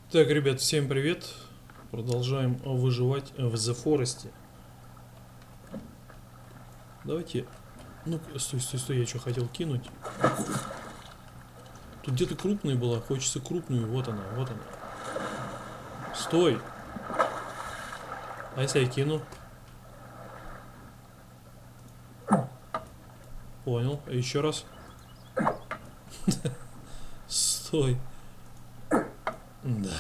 Так, ребят, всем привет. Продолжаем выживать в The Forest. Давайте... Ну, стой, я что хотел кинуть? Тут где-то крупная была, хочется крупную. Вот она, вот она. Стой! А если я кину? Понял. А еще раз. Стой. Да.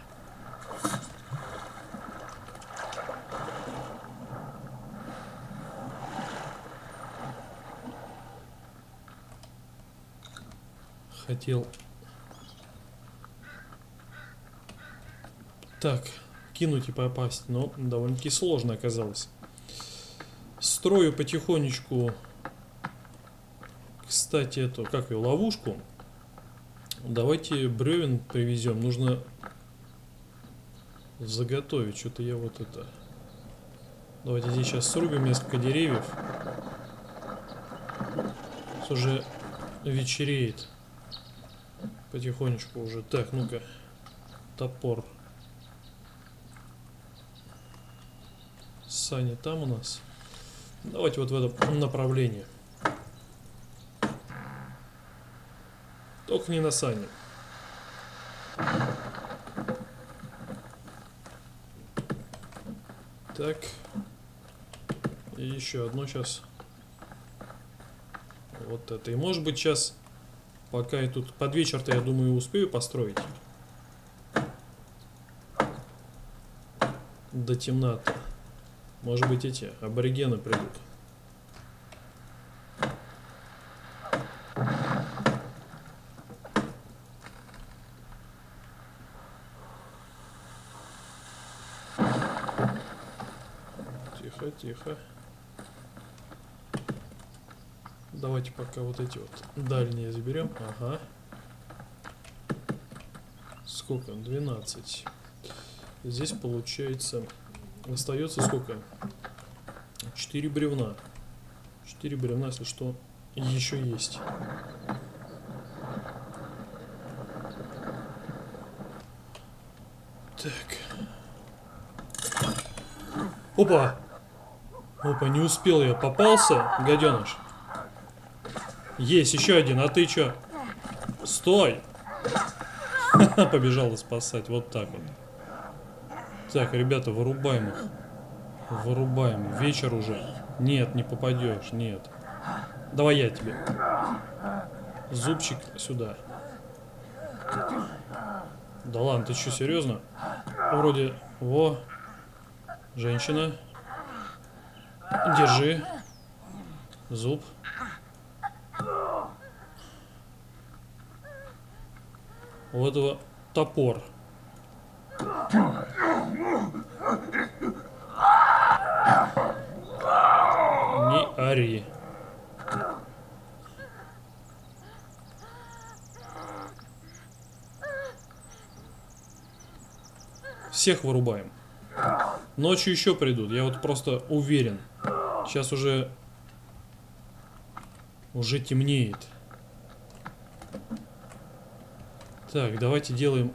Хотел. Так, кинуть и попасть, но довольно-таки сложно оказалось. Строю потихонечку. Кстати, эту, как ее, ловушку. Давайте бревен привезем. Нужно заготовить. Что-то я вот это... Давайте здесь сейчас срубим несколько деревьев. Уже вечереет. Потихонечку уже. Так, ну-ка. Топор. Саня там у нас. Давайте вот в этом направлении. Только не на Сане. Так. И еще одно сейчас. Вот это. И может быть сейчас, пока я тут под вечер-то, я думаю, успею построить. До темноты. Может быть, эти аборигены придут. Тихо, тихо. Давайте пока вот эти вот дальние заберем. Ага. Сколько? 12. Здесь получается... Остается сколько? 4 бревна. 4 бревна, если что, еще есть. Так. Опа! Опа, не успел я. Попался, гаденыш. Есть еще один, а ты че? Стой! Побежала спасать, вот так вот. Так, ребята, вырубаем их. Вырубаем. Вечер уже. Нет, не попадешь, нет. Давай я тебе. Зубчик сюда. Да ладно, ты что, серьезно? Вроде... Во. Женщина. Держи. Зуб. У этого топор. Не ори. Всех вырубаем. Ночью еще придут, я вот просто уверен. Сейчас уже темнеет. Так, давайте делаем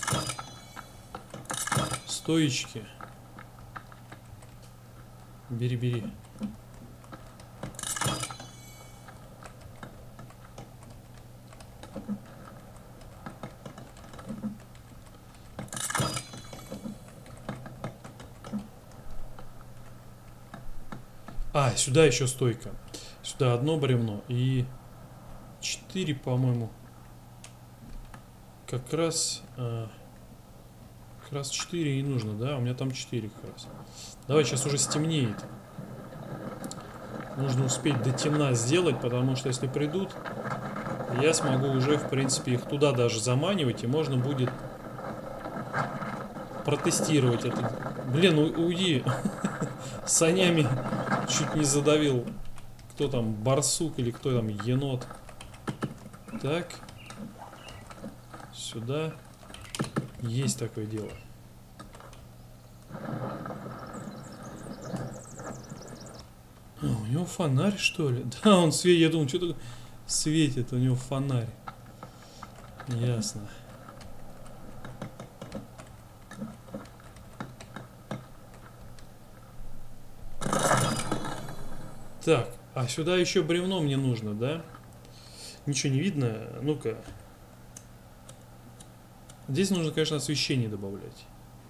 стоечки. Бери, бери. А, сюда еще стойка. Сюда одно бревно и 4, по-моему. Как раз 4 и нужно, да? У меня там 4 как раз. Давай, сейчас уже стемнеет. Нужно успеть до темна сделать, потому что если придут, я смогу уже, в принципе, их туда даже заманивать, и можно будет протестировать это. Блин, уйди. Санями чуть не задавил. Кто там, барсук или кто там, енот. Так. Сюда. Есть такое дело. А, у него фонарь, что ли? Да, он светит. Я думаю, что-то светит. У него фонарь. Ясно. Так, а сюда еще бревно мне нужно, да? Ничего не видно. Ну-ка. Здесь нужно, конечно, освещение добавлять.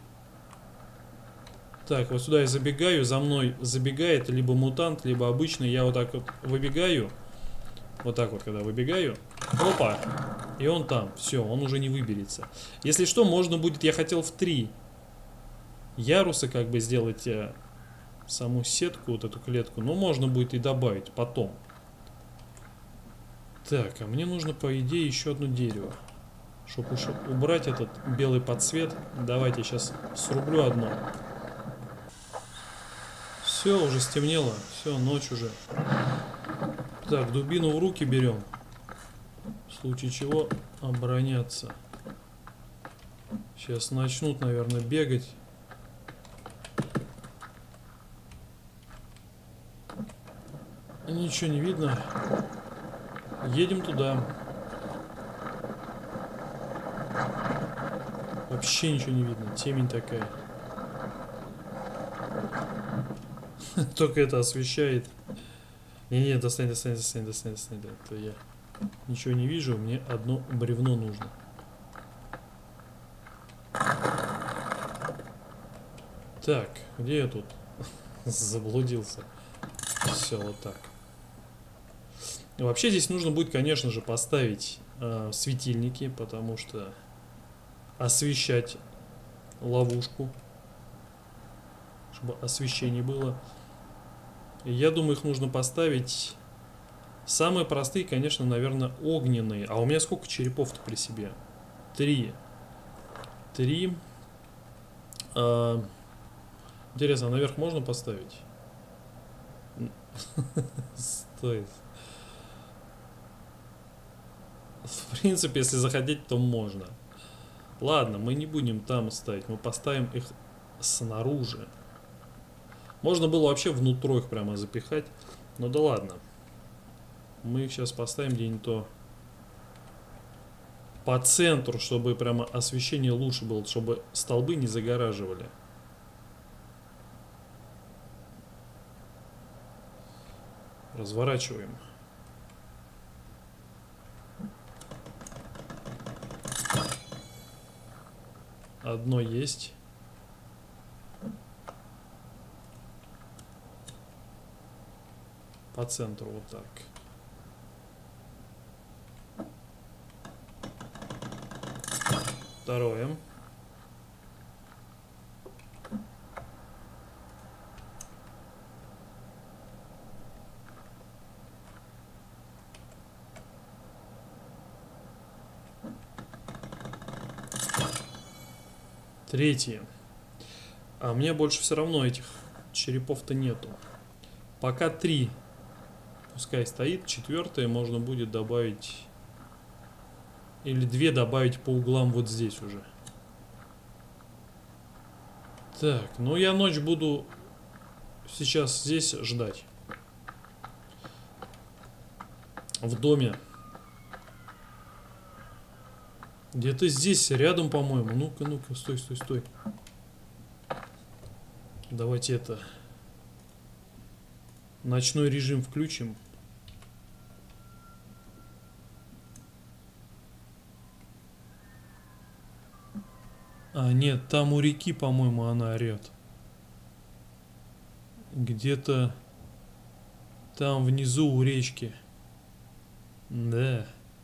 Так, вот сюда я забегаю, за мной забегает либо мутант, либо обычный. Я вот так вот выбегаю. Вот так вот, когда выбегаю. Опа! И он там. Все, он уже не выберется. Если что, можно будет, я хотел в 3 яруса как бы сделать саму сетку, вот эту клетку. Но можно будет и добавить потом. Так, а мне нужно, по идее, еще одно дерево. Чтобы уж убрать этот белый подсвет. Давайте сейчас срублю одно. Все, уже стемнело. Все, ночь уже. Так, дубину в руки берем. В случае чего обороняться. Сейчас начнут, наверное, бегать. Ничего не видно. Едем туда. Вообще ничего не видно. Темень такая. Только это освещает. Не-не, достань. Это я ничего не вижу. Мне одно бревно нужно. Так, где я тут? Заблудился. Все, вот так. Вообще здесь нужно будет, конечно же, поставить светильники, потому что освещать ловушку, чтобы освещение было. И я думаю, их нужно поставить. Самые простые, конечно, наверное, огненные. А у меня сколько черепов-то при себе? 3. Интересно, наверх можно поставить? Стоит. В принципе, если захотеть, то можно. Ладно, мы не будем там ставить. Мы поставим их снаружи. Можно было вообще внутрь их прямо запихать. Ну да ладно. Мы их сейчас поставим где-нибудь то по центру, чтобы прямо освещение лучше было, чтобы столбы не загораживали. Разворачиваем. Одно есть. По центру вот так. Второе. Третье. А мне больше все равно этих черепов-то нету. Пока 3. Пускай стоит. 4 можно будет добавить. Или 2 добавить по углам вот здесь уже. Так, ну я ночь буду сейчас здесь ждать. В доме. Где-то здесь, рядом, по-моему. Ну-ка, стой. Давайте это... Ночной режим включим. А, нет, там у реки, по-моему, она орет. Где-то там внизу у речки. Да.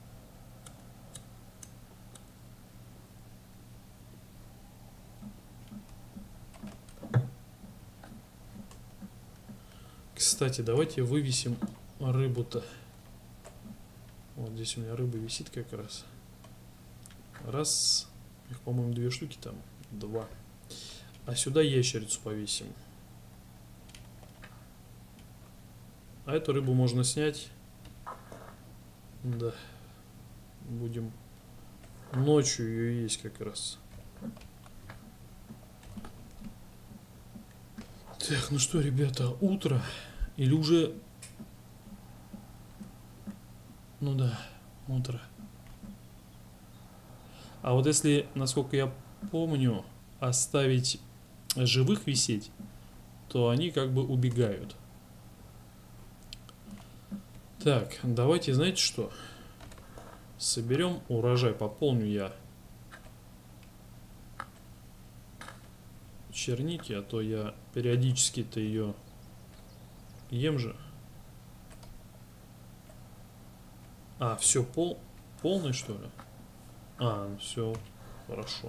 Кстати, давайте вывесим рыбу-то. Вот здесь у меня рыба висит как раз. Раз. Их, по-моему, 2 штуки там. 2. А сюда ящерицу повесим. А эту рыбу можно снять. Да. Будем ночью ее есть как раз. Так, ну что, ребята, утро. Или уже... Ну да, утро. А вот если, насколько я помню, оставить живых висеть, то они как бы убегают. Так, давайте, знаете что? Соберем урожай, пополню я черники, а то я периодически-то ее ем же. А, все полный, что ли? А, все хорошо.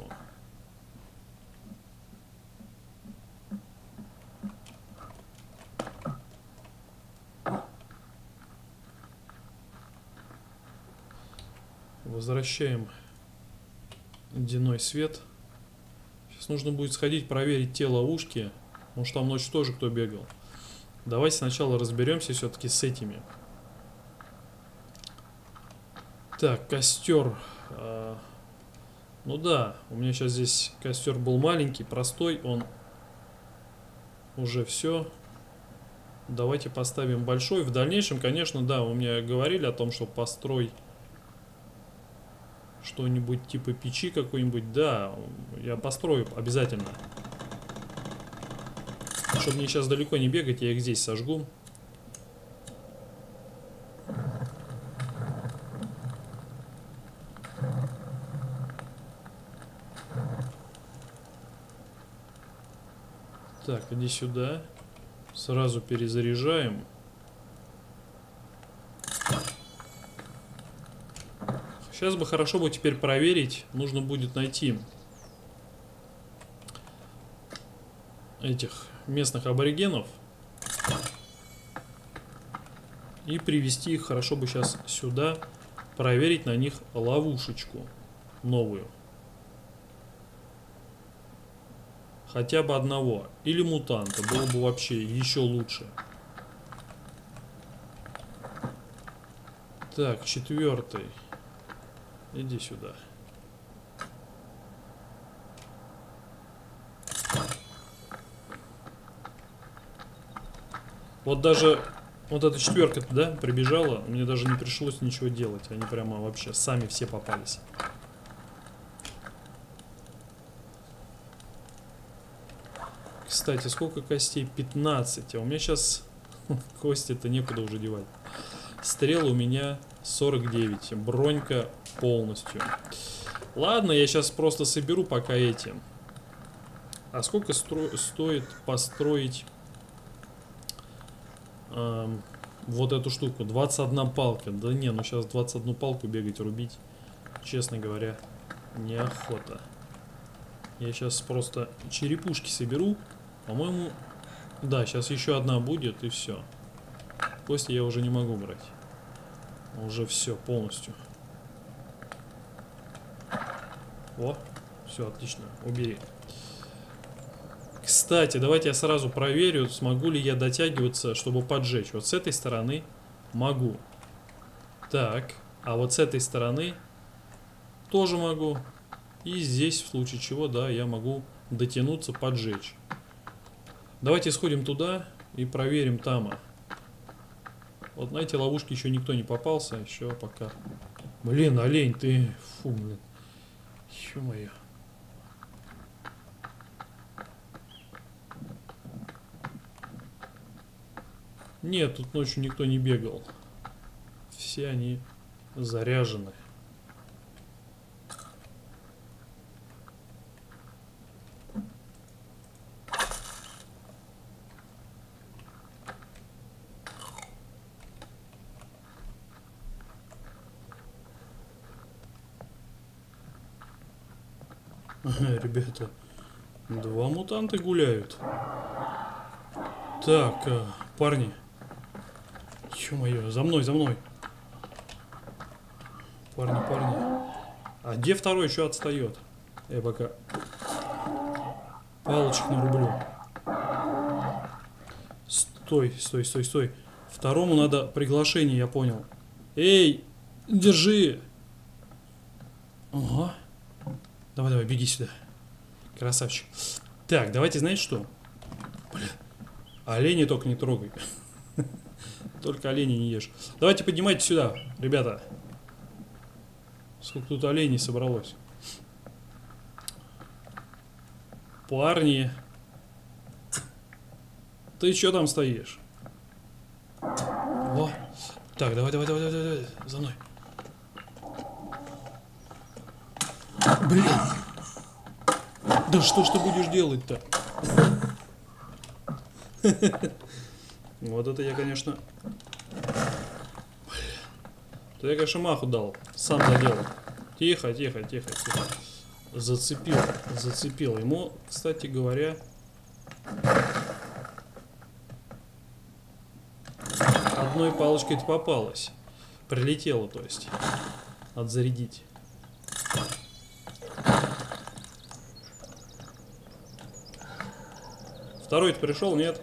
Возвращаем дневной свет. Сейчас нужно будет сходить проверить те ловушки. Может, там ночью тоже кто бегал. Давайте сначала разберемся все-таки с этими. Так, костер. Ну да, у меня сейчас здесь костер был маленький, простой. Он уже все. Давайте поставим большой. В дальнейшем, конечно, да, у меня говорили о том, что построй что-нибудь типа печи какой-нибудь. Да, я построю обязательно. Чтобы мне сейчас далеко не бегать, я их здесь сожгу. Так, иди сюда. Сразу перезаряжаем. Сейчас бы хорошо бы теперь проверить. Нужно будет найти этих местных аборигенов и привести их хорошо бы сейчас сюда, проверить на них ловушечку новую. Хотя бы одного. Или мутанта. Было бы вообще еще лучше. Так, 4-й. Иди сюда. Вот даже вот эта 4-ка, да, прибежала. Мне даже не пришлось ничего делать. Они прямо вообще сами все попались. Кстати, сколько костей? 15. А у меня сейчас кости-то некуда уже девать. Стрел у меня 49. Бронька полностью. Ладно, я сейчас просто соберу пока эти. А сколько стоит построить вот эту штуку? 21 палка. Да не, ну сейчас 21 палку бегать, рубить, честно говоря, неохота. Я сейчас просто черепушки соберу. По-моему, да, сейчас еще одна будет и все. Кости я уже не могу брать. Уже все полностью. О, все, отлично, убери. Кстати, давайте я сразу проверю, смогу ли я дотягиваться, чтобы поджечь. Вот с этой стороны могу. Так, а вот с этой стороны тоже могу. И здесь, в случае чего, да, я могу дотянуться, поджечь. Давайте сходим туда и проверим там. Вот на эти ловушки еще никто не попался. Еще пока. Блин, олень, ты... Фу, блин. Ё-моё. Нет, тут ночью никто не бегал. Все они заряжены. Ребята, 2 мутанта гуляют. Так, парни. Ё-моё, за мной, за мной. Парни, парни. А где второй еще отстает? Я пока палочек нарублю. Стой, стой, стой, стой. Второму надо приглашение, я понял. Эй, держи. Ага. Давай, давай, беги сюда. Красавчик. Так, давайте, знаете что? Бля. Оленей только не трогай. Только оленей не ешь. Давайте поднимайтесь сюда, ребята. Сколько тут оленей собралось. Парни. Ты что там стоишь? О, Так, давай, давай, давай, давай, давай, за мной. Блин. Да что ж ты будешь делать-то? Вот это я, конечно... Это я, конечно, маху дал. Сам задел. Тихо, тихо, тихо, тихо. Зацепил, зацепил. Ему, кстати говоря... Одной палочкой-то попалось. Прилетело, то есть. Надо зарядить. Второй-то пришел, нет?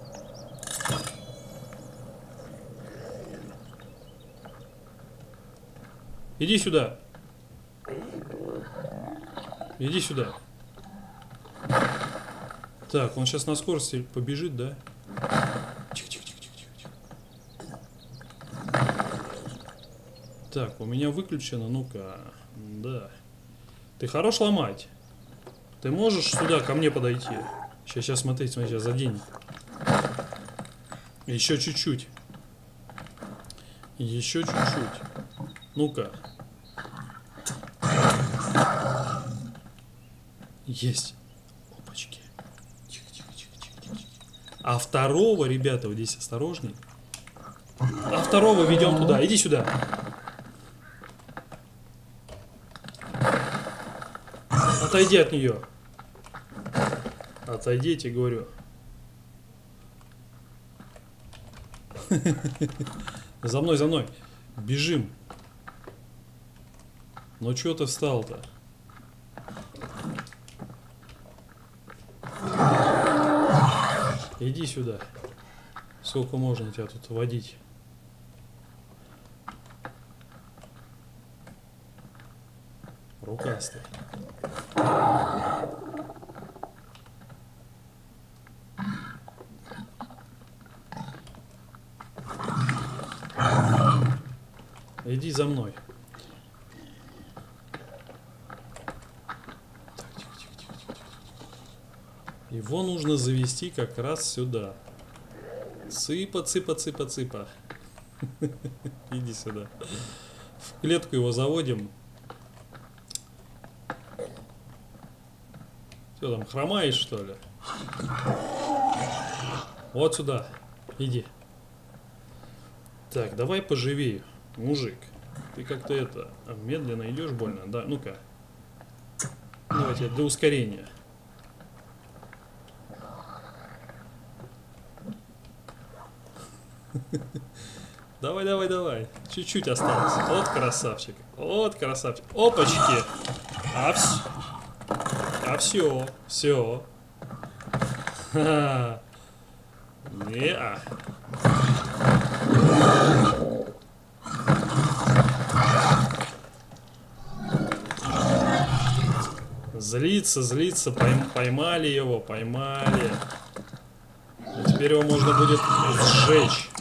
Иди сюда. Иди сюда. Так, он сейчас на скорости побежит, да? Тихо, тихо, тихо, тихо, тихо. Так, у меня выключено, ну-ка. Да. Ты хорош ломать? Ты можешь сюда ко мне подойти? Сейчас, смотри, смотри, сейчас заденет. Еще чуть-чуть. Еще чуть-чуть. Ну-ка. Есть. Опачки. Тихо, тихо, тихо, тихо, тихо. А второго, ребята, вот здесь осторожней. А второго ведем туда. Иди сюда. Отойди от нее. Отойди, я тебе говорю. За мной, за мной. Бежим. Ну чё ты встал-то? Иди сюда. Сколько можно тебя тут водить? Рукастый. Иди за мной. Так, тихо, тихо, тихо, тихо, тихо. Его нужно завести как раз сюда. Цыпа, цыпа, цыпа, цыпа. Иди сюда. В клетку его заводим. Что там, хромаешь, что ли? Вот сюда. Иди. Так, давай поживее, мужик. Ты как-то это, медленно идешь больно, да? Ну-ка. Давайте для ускорения. Давай, давай, давай. Чуть-чуть осталось. Вот красавчик. Вот красавчик. Опачки. А все. Все. Не-а. Злится, злится. Поймали его, поймали. И теперь его можно будет сжечь.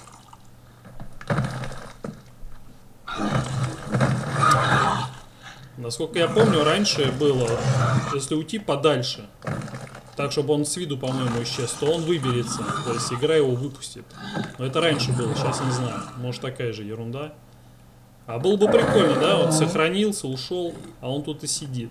Насколько я помню, раньше было, если уйти подальше, так, чтобы он с виду, по-моему, исчез, то он выберется. То есть игра его выпустит. Но это раньше было, сейчас не знаю. Может, такая же ерунда. А было бы прикольно, да? Вот сохранился, ушел, а он тут и сидит.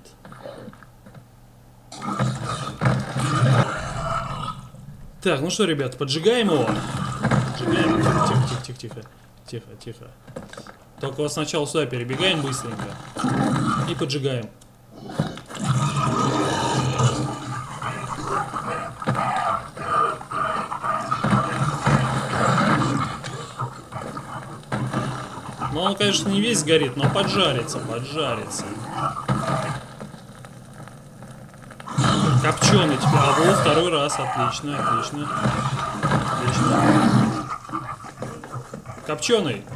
Так, ну что, ребят, поджигаем его? Поджигаем. Тихо, тихо, тихо, тихо. Тихо, тихо. Только вот сначала сюда перебегаем быстренько. И поджигаем. Ну, он, конечно, не весь горит, но поджарится, поджарится. Копченый теперь. А вот второй раз. Отлично, отлично. Отлично. Копченый.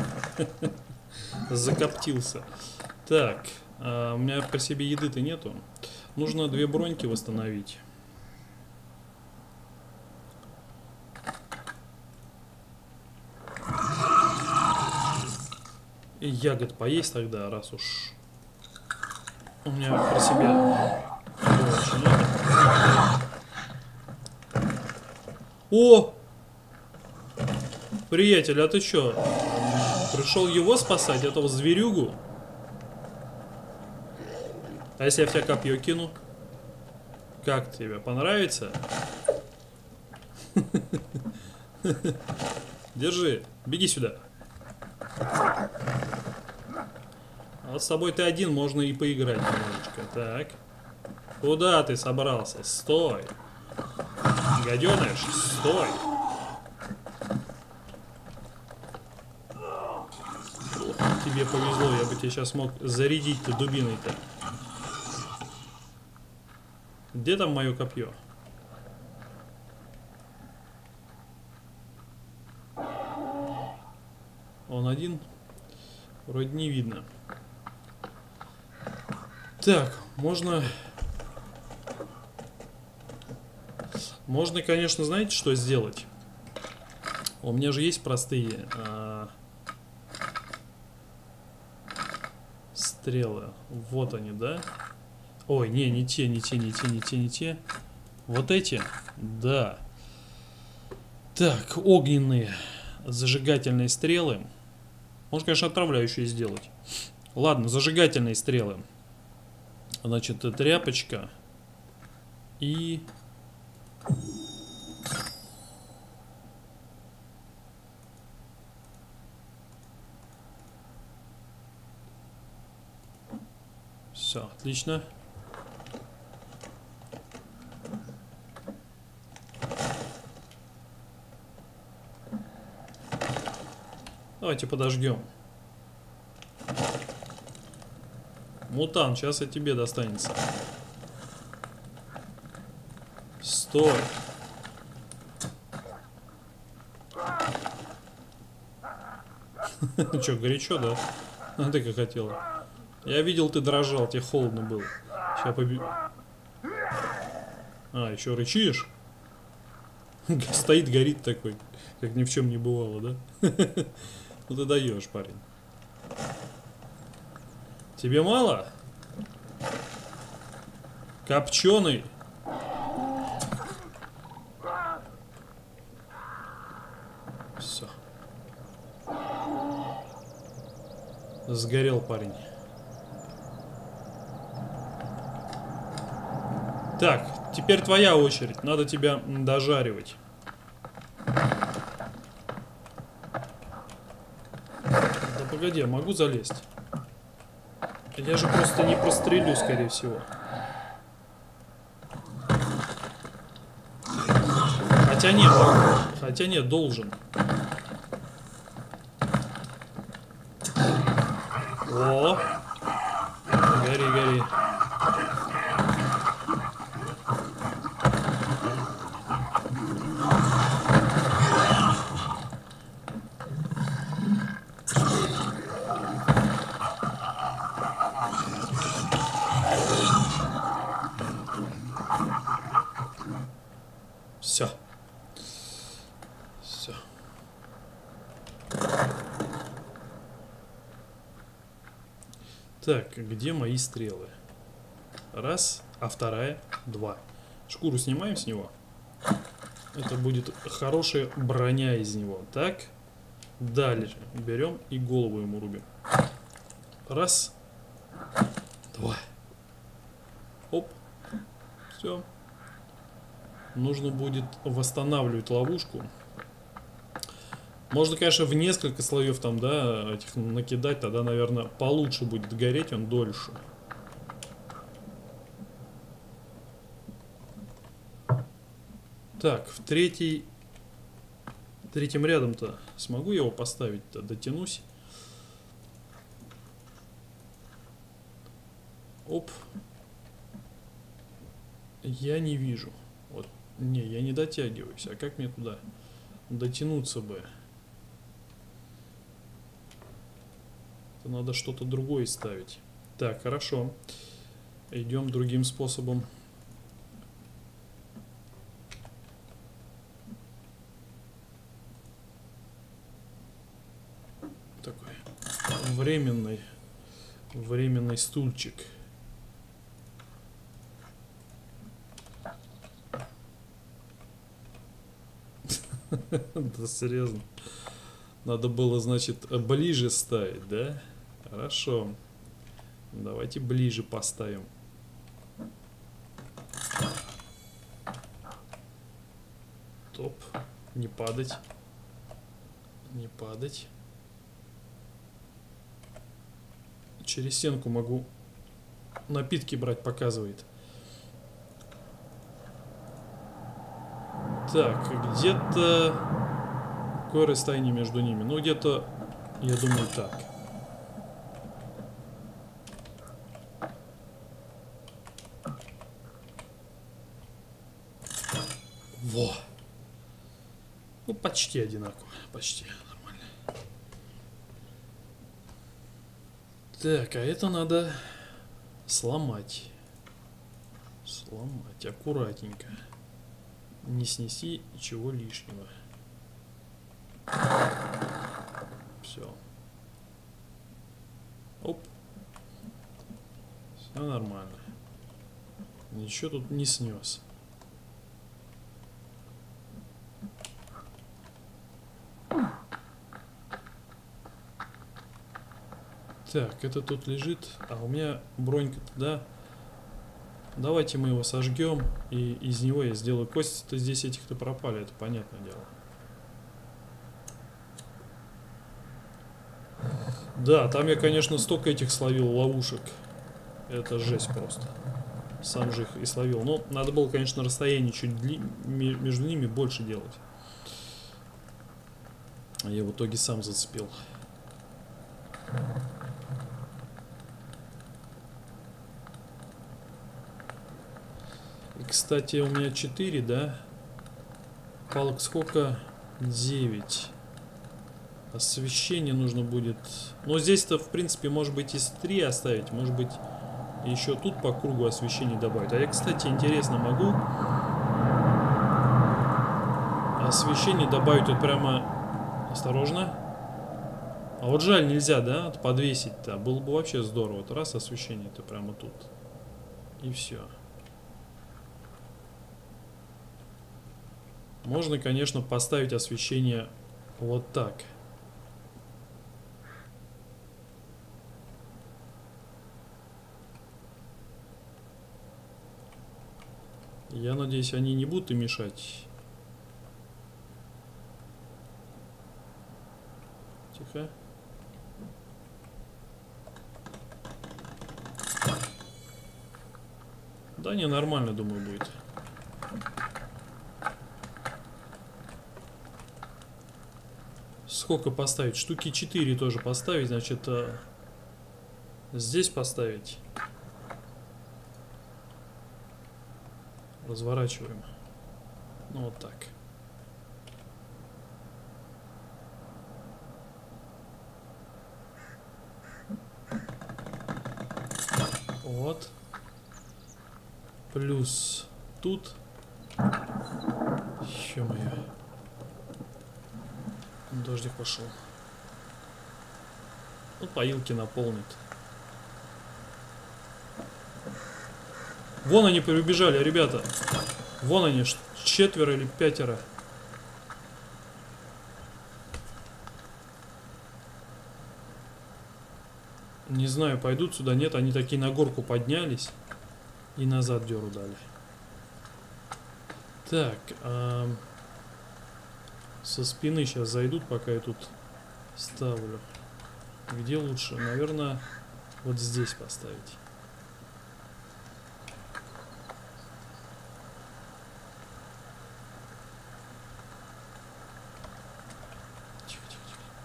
Закоптился. Так. У меня по себе еды-то нету. Нужно 2 броньки восстановить. И ягод поесть тогда, раз уж у меня про себя больше нет. О! Приятель, а ты чё? Пришел его спасать, этого зверюгу? А если я в тебя копье кину? Как тебе? Понравится? Держи. Беги сюда. А вот с тобой ты один, можно и поиграть немножечко. Так. Куда ты собрался? Стой. Гаденыш, стой. Тебе повезло, я бы тебе сейчас мог зарядить-то дубиной-то. Где там мое копье? Он один? Вроде не видно. Так, можно... Можно, конечно, знаете, что сделать? У меня же есть простые стрелы. Вот они, да? Ой, не те. Вот эти? Да. Так, огненные зажигательные стрелы. Можно, конечно, отравляющие сделать. Ладно, зажигательные стрелы. Значит, тряпочка. И... Все, отлично. Давайте подождем. Мутант, сейчас и тебе достанется. Стой. Че, горячо, да? А ты как хотела. Я видел, ты дрожал, тебе холодно было. Сейчас А, еще рычишь? Стоит, горит такой, как ни в чем не бывало, да? Ну ты даешь, парень. Тебе мало? Копченый. Все. Сгорел парень. Так, теперь твоя очередь. Надо тебя дожаривать. Да погоди, я могу залезть? Я же просто не прострелю, скорее всего. Хотя нет, должен. О! Гори, гори. Все. Все. Так, где мои стрелы? Раз, а вторая, два. Шкуру снимаем с него. Это будет хорошая броня из него. Так. Дальше берем и голову ему рубим. Раз. Два. Оп. Все. Нужно будет восстанавливать ловушку. Можно, конечно, в несколько слоев там, да, этих накидать. Тогда, наверное, получше будет гореть он дольше. Так, в третьем рядом-то смогу я его поставить-то? Дотянусь. Оп. Я не вижу. Вот. Не, я не дотягиваюсь. А как мне туда дотянуться бы? Это надо что-то другое ставить. Так, хорошо. Идем другим способом. Такой временный стульчик. Да серьезно. Надо было, значит, ближе ставить, да? Хорошо. Давайте ближе поставим. Топ. Не падать. Не падать. Через стенку могу напитки брать, показывает. Так, где-то... Какое расстояние между ними? Ну, где-то, я думаю, так. Во! Ну, почти одинаково. Почти нормально. Так, а это надо сломать. Сломать аккуратненько. Не снеси ничего лишнего. Все. Оп. Все нормально. Ничего тут не снес. Так, это тут лежит. А у меня бронька-то, да? Давайте мы его сожгем. И из него я сделаю. Кости-то здесь этих-то пропали, это понятное дело. Да, там я, конечно, столько этих словил ловушек. Это жесть просто. Сам же их и словил. Но надо было, конечно, расстояние чуть между ними больше делать. А я в итоге сам зацепил. И, кстати, у меня 4, да? Палок сколько? 9. Освещение нужно будет... Но здесь-то, в принципе, может быть, из 3 оставить. Может быть, еще тут по кругу освещение добавить. А я, кстати, интересно, могу освещение добавить вот прямо... Осторожно. А вот жаль, нельзя, да? Подвесить-то. Было бы вообще здорово. Вот раз освещение-то прямо тут. И все. Можно, конечно, поставить освещение вот так. Я надеюсь, они не будут и мешать. Тихо. Да не, нормально, думаю, будет. Сколько поставить? Штуки 4 тоже поставить, значит, здесь поставить. Разворачиваем. Ну вот так. Вот. Плюс тут. Ё-моё. Дождик пошел. Ну, поилки наполнит. Вон они прибежали, ребята. Вон они, 4 или 5. Не знаю, пойдут сюда, нет. Они такие на горку поднялись. И назад дёру дали. Так, со спины сейчас зайдут, пока я тут ставлю. Где лучше? Наверное, вот здесь поставить. Тихо, тихо,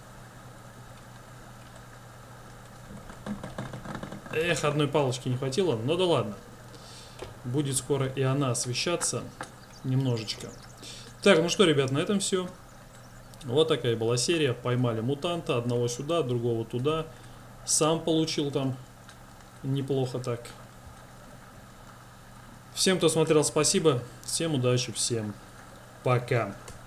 тихо. Эх, одной палочки не хватило, но да ладно. Будет скоро и она освещаться немножечко. Так, ну что, ребят, на этом все. Вот такая была серия. Поймали мутанта. Одного сюда, другого туда. Сам получил там неплохо так. Всем, кто смотрел, спасибо. Всем удачи, всем пока.